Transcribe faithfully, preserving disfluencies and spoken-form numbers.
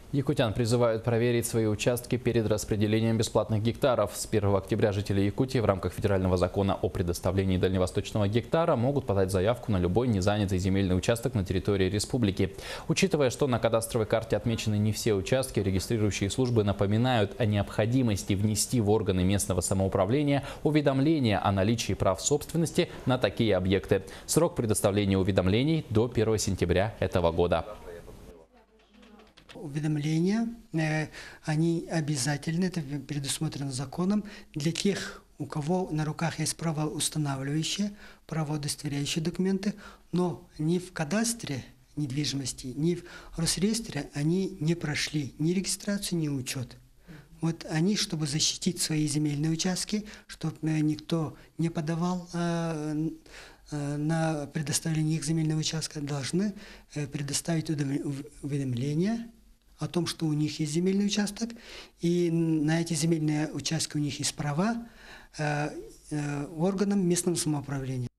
Якутян призывают проверить свои участки перед распределением бесплатных гектаров. С первого октября жители Якутии в рамках федерального закона о предоставлении дальневосточного гектара могут подать заявку на любой незанятый земельный участок на территории республики. Учитывая, что на кадастровой карте отмечены не все участки, регистрирующие службы напоминают о необходимости внести в органы местного самоуправления уведомление о наличии прав собственности на такие объекты. Срок предоставления уведомлений до первого сентября этого года. Уведомления, э, они обязательны, это предусмотрено законом для тех, у кого на руках есть правоустанавливающие, правоудостоверяющие документы, но ни в кадастре недвижимости, ни в Росреестре они не прошли ни регистрацию, ни учет. Вот они, чтобы защитить свои земельные участки, чтобы никто не подавал э, э, на предоставление их земельного участка, должны э, предоставить уведомление о том, что у них есть земельный участок, и на эти земельные участки у них есть права э, э, органам местного самоуправления.